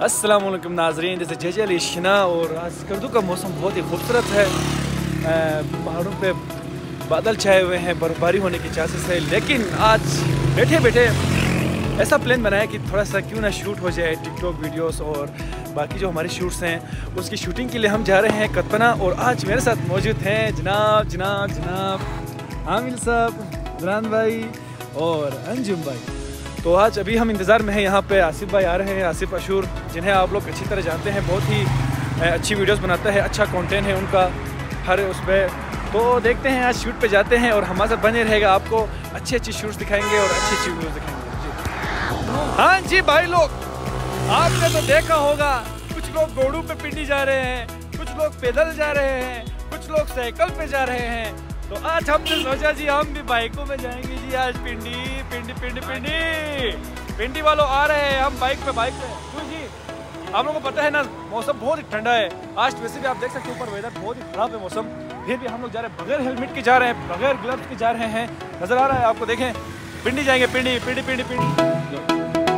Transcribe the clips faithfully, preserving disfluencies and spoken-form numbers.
अस्सलाम वालेकुम नाज़रीन, जैसे जे जे अली शिना और आज स्कर्दू का मौसम बहुत ही खूबसूरत है। पहाड़ों पे बादल छाए हुए हैं, बर्फबारी होने की चांसेस है, लेकिन आज बैठे बैठे ऐसा प्लान बनाया कि थोड़ा सा क्यों ना शूट हो जाए टिकटॉक वीडियोस और बाकी जो हमारी शूट्स हैं उसकी शूटिंग के लिए हम जा रहे हैं कतपना। और आज मेरे साथ मौजूद हैं जनाब जनाब जनाब आमिल साहब, इमरान भाई और अंजुम भाई। तो आज अभी हम इंतज़ार में हैं, यहाँ पे आसिफ भाई आ रहे हैं, आसिफ अशूर, जिन्हें आप लोग अच्छी तरह जानते हैं, बहुत ही अच्छी वीडियोस बनाता है, अच्छा कंटेंट है उनका हर उस पर। तो देखते हैं आज शूट पे जाते हैं और हमारे साथ बने रहेगा, आपको अच्छी अच्छी शूट्स दिखाएंगे और अच्छी अच्छी वीडियोस दिखाएंगे। हाँ जी भाई लोग, आपने तो देखा होगा कुछ लोग घोड़ों पे पिंडी जा रहे हैं, कुछ लोग पैदल जा रहे हैं, कुछ लोग साइकिल पे जा रहे हैं। तो आज हमने सोचा जी हम भी बाइकों में जाएंगे जी। आज पिंडी पिंडी पिंडी पिंडी पिंडी वालों आ रहे हैं, हम बाइक पे बाइक पे क्यों जी। आप लोगों को पता है ना, मौसम बहुत ही ठंडा है आज, वैसे भी आप देख सकते हैं ऊपर वेदर बहुत ही खराब है मौसम, फिर भी हम लोग जा रहे हैं बगैर हेलमेट के, जा रहे हैं बगैर ग्लव्स के जा रहे हैं। नजर आ रहा है आपको, देखें पिंडी जाएंगे, पिंडी पिंडी पिंडी पिंडी।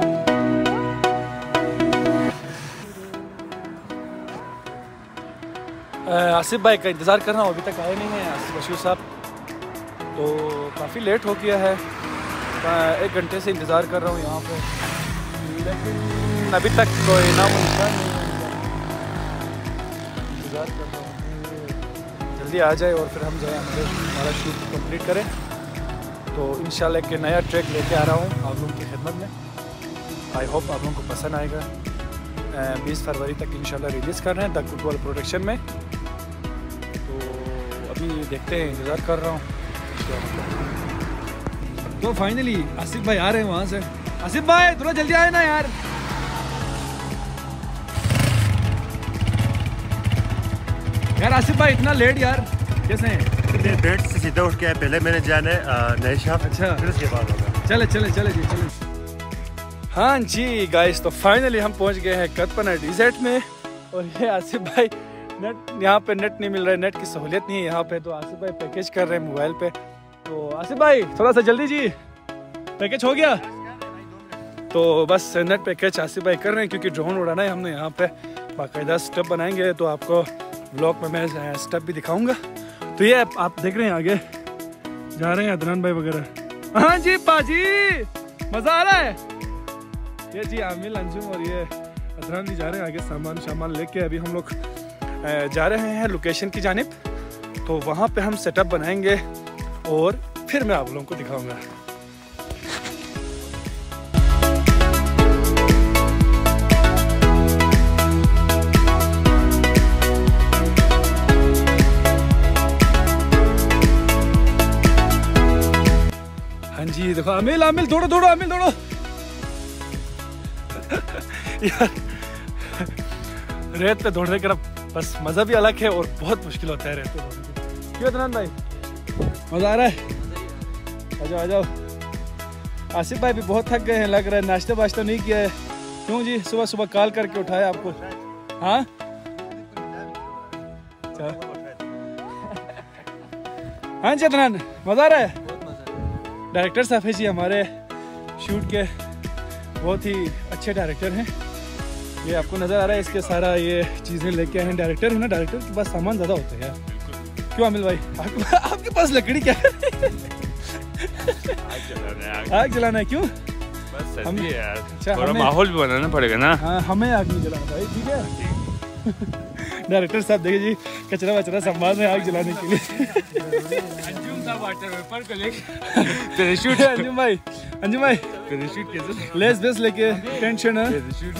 आसिफ भाई का इंतज़ार कर रहा हूँ, अभी तक आए नहीं हैं आसिफ अशूर साहब, तो काफ़ी लेट हो गया है, एक घंटे से इंतज़ार कर रहा हूँ यहाँ पे, लेकिन अभी तक कोई नाम निशान नहीं है। इंतज़ार कर रहा हूँ जल्दी आ जाए और फिर हम जाए अंदर, हमारा शूट कंप्लीट करें। तो इंशाल्लाह एक नया ट्रैक लेके आ रहा हूँ आप लोगों की खिदमत में, आई होप आप लोगों को पसंद आएगा। बीस फरवरी तक इंशाल्लाह रिलीज़ कर रहे हैं द फुटबॉल प्रोडक्शन में। तो अभी देखते हैं, इंतज़ार कर रहा हूँ। तो फाइनली आसिफ भाई आ रहे हैं वहाँ से। आसिफ भाई थोड़ा जल्दी आए ना यार। यार आसिफ भाई इतना लेट यार, कैसे हैं? बेड से सीधा उठ के आए, पहले मैंने जाना है नए शाह, अच्छा फिर उसके बाद होगा। चले चले चले जी चले। हाँ जी गाइस, तो फाइनली हम पहुंच गए हैं कतपना डिजर्ट में। और ये आसिफ भाई, नेट यहाँ पे नेट नहीं मिल रहा है, नेट की सहूलियत नहीं है यहाँ पे, तो आसिफ भाई पैकेज कर रहे हैं मोबाइल पे। तो आसिफ भाई थोड़ा सा जल्दी जी, पैकेज हो गया? तो बस नेट पैकेज आसिफ भाई कर रहे हैं, क्योंकि ड्रोन उड़ाना है हमने यहाँ पे, बाकायदा स्टेप बनाएंगे, तो आपको ब्लॉग में मैं स्टेप भी दिखाऊंगा। तो ये आप देख रहे हैं आगे जा रहे हैं अदनान भाई वगैरह। हाँ जी पाजी, मज़ा आ रहा है। ये जी आमिल, अंजुम और ये अदनान जी जा रहे हैं आगे सामान सामान लेके। अभी हम लोग जा रहे हैं लोकेशन की जानिब, तो वहाँ पे हम सेटअप बनाएंगे और फिर मैं आप लोगों को दिखाऊंगा। हाँ जी देखो, आमिल आमिल दौड़ो दौड़ो, आमिल दौड़ो यार। रेत पे दौड़ने का बस मज़ा भी अलग है और बहुत मुश्किल होता है रेत पे दौड़ने का। क्यों अदनान भाई, मज़ा आ रहा है? आ जाओ आ जाओ। आसिफ भाई भी बहुत थक गए हैं लग रहा है, नाश्ता वाश्ता नहीं किया है। क्यों जी, सुबह सुबह कॉल करके उठाया आपको? हाँ हाँ जी अदनान, मज़ा आ रहा है? डायरेक्टर साहब है जी हमारे शूट के, बहुत ही अच्छे डायरेक्टर हैं। ये आपको नज़र आ रहा है, इसके सारा ये चीज़ें लेके आए हैं। डायरेक्टर है ना, डायरेक्टर के पास सामान ज़्यादा होता है यार। क्यों आमिल भाई, आपके, आपके पास लकड़ी क्या है? आग जलाना है। आग जलाना है क्यों? बस हम है यार, अच्छा, थोड़ा माहौल भी बनाना पड़ेगा ना। हाँ हमें आग नहीं जलाना भाई, ठीक है। डायरेक्टर साहब देखिए जी, कचरा वचरा संभाल रहे हैं आग जलाने के लिए। अंजुम साहब वाटर वेपर को लेके पैराशूट। अंजुम भाई, अंजुम भाई पैराशूट कैसे? लेस बेस लेके, टेंशन है।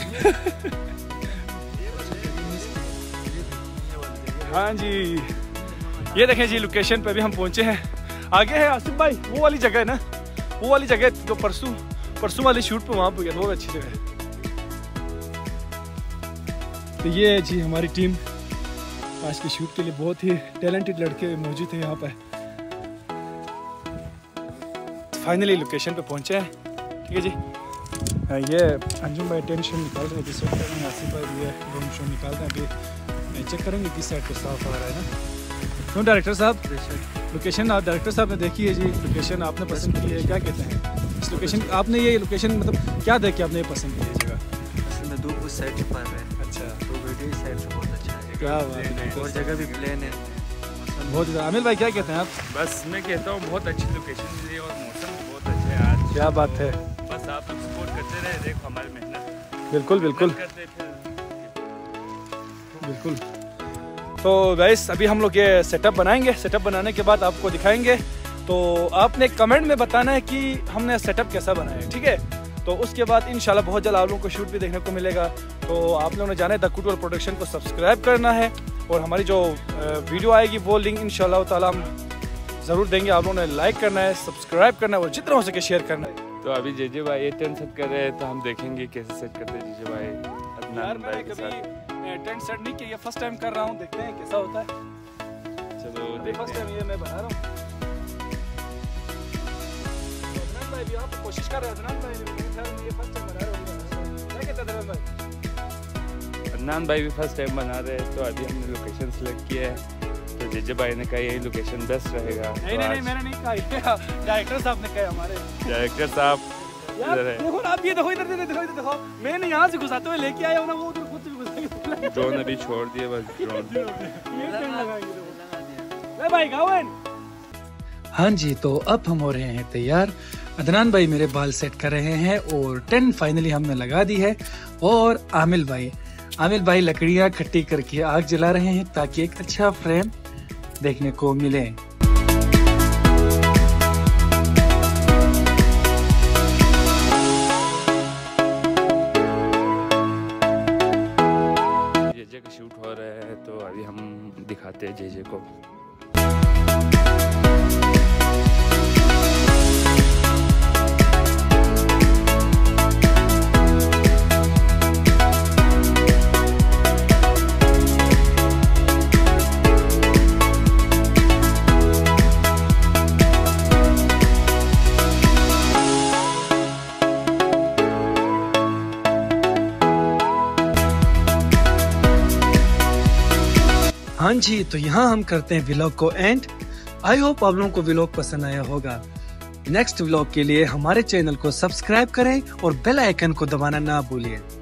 हाँ जी, ये देखें जी लोकेशन पे भी हम पहुंचे हैं। आगे है आसिफ भाई वो वाली जगह है ना, वो वाली जगह जो परसों परसों वाली शूट पे वहाँ पे गया, बहुत अच्छी जगह है। तो ये जी हमारी टीम आज की शूट के लिए, बहुत ही टैलेंटेड लड़के मौजूद हैं यहाँ पे। फाइनली लोकेशन पे पहुँचे हैं, ठीक है जी। ये अंजुम भाई टेंशन निकाल रहे हैं, जिस वक्त आसिफ भाई ये ड्रोन शो निकाल रहे हैं। अभी चेक करेंगे किस साइड पे साफ आ रहा है ना। क्यों डायरेक्टर साहब, लोकेशन आप डायरेक्टर साहब ने देखी है जी, लोकेशन आपने पसंद की है, क्या कहते हैं इस लोकेशन? आपने ये लोकेशन मतलब क्या देख के आपने ये पसंद की है जगह? मैं दो सेट पर है। अच्छा, तो वीडियो सेट से बहुत अच्छा है। क्या बात है। और जगह भी प्लेन है। बहुत ज़्यादा। आमिर भाई क्या कहते हैं आप? बस मैं कहता हूँ बहुत अच्छी लोकेशन मिली और मौसम भी बहुत अच्छा है आज। क्या बात है। बस आप लोग सपोर्ट करते रहे, देखो हमारी मेहनत बिल्कुल बिल्कुल करते फिर। बिल्कुल। तो गाइस अभी हम लोग ये सेटअप बनाएंगे, सेटअप बनाने के बाद आपको दिखाएंगे। तो आपने कमेंट में बताना है कि हमने सेटअप कैसा बनाया है, ठीक है? तो उसके बाद इंशाल्लाह बहुत जल्द आप लोगों को शूट भी देखने को मिलेगा। तो आप लोगों ने जाना है द कुटवल प्रोडक्शन को सब्सक्राइब करना है और हमारी जो वीडियो आएगी वो लिंक इंशाल्लाह ताला हम ज़रूर देंगे। आप लोगों ने लाइक करना है, सब्सक्राइब करना है और जितना हो सके शेयर करना है। तो अभी जेजे भाई ये टेंट सेट कर रहे हैं, तो हम देखेंगे कैसे सेट करते हैं जेजे भाई। यार अदनान मैंने भाई के कभी साथ। टेंट सेट नहीं किया, ये फर्स्ट टाइम कर रहा हूँ, देखते हैं कैसा होता है। चलो अभी फर्स्ट देखते हैं। टाइम ये मैं बना रहा हूँ। तो अदनान भाई भी आप कोशिश कर रहे हैं। अदनान भाई मेरे ख्याल में ये फर्स्ट टाइम बना रहे होंगे। क्या कहते हैं अदनान भाई? अदनान भाई भी फर्स्ट टाइम बना रहे हैं। तो अभी हमने लोकेशन सेलेक्ट किया है, तो जेजे भाई ने कहा यही लोकेशन बेस्ट रहेगा। नहीं नहीं नहीं मैंने नहीं कहा, डायरेक्टर साहब ने कहा हमारे। डायरेक्टर साहब यार इधर है। देखो ना, आप ये देखो, इधर देखो, इधर देखो। मैंने यहाँ से घुसाते हुए लेके आया हूँ ना, वो उधर खुद से घुसा। ड्रोन अभी छोड़ दिए, बस ड्रोन। ये टेंट लगाएंगे। ए भाई गावन। हाँ जी, तो अब हम हो रहे हैं तैयार। अदनान भाई मेरे बाल सेट कर रहे हैं और टेंट फाइनली हमने लगा दी है। और आमिल भाई आमिल भाई लकड़ियाँ खट्टी करके आग जला रहे हैं ताकि एक अच्छा फ्रेम देखने को मिले। जेजे का शूट हो रहा है, तो अभी हम दिखाते हैं जेजे को। हाँ जी, तो यहाँ हम करते हैं व्लॉग को एंड। आई होप आप लोगों को व्लॉग पसंद आया होगा। नेक्स्ट व्लॉग के लिए हमारे चैनल को सब्सक्राइब करें और बेल आइकन को दबाना ना भूलिए।